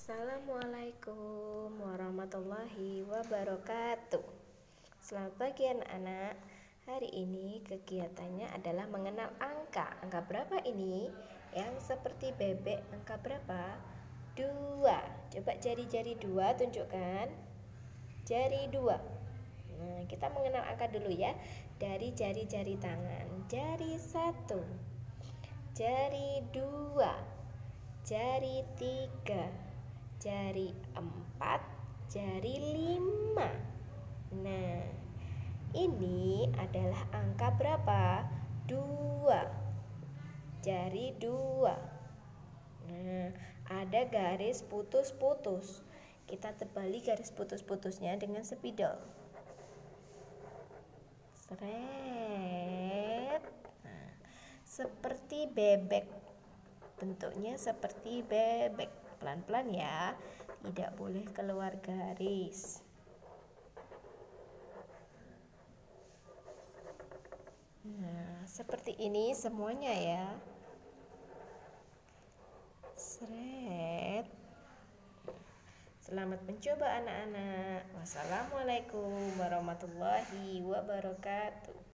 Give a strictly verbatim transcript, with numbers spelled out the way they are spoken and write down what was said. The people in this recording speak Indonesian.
Assalamualaikum warahmatullahi wabarakatuh. Selamat pagi anak-anak. Hari ini kegiatannya adalah mengenal angka. Angka berapa ini? Yang seperti bebek, angka berapa? Dua. Coba jari-jari dua tunjukkan. Jari dua. Nah, kita mengenal angka dulu ya. Dari jari-jari tangan. Jari satu, jari dua, jari tiga, jari empat, jari lima. Nah, ini adalah angka berapa? Dua. Jari dua. Nah, ada garis putus-putus. Kita tebali garis putus-putusnya dengan spidol. Seret. Nah, seperti bebek. Bentuknya seperti bebek. Pelan-pelan ya, tidak boleh keluar garis. Nah, seperti ini semuanya ya. Seret. Selamat mencoba anak-anak. Wassalamualaikum warahmatullahi wabarakatuh.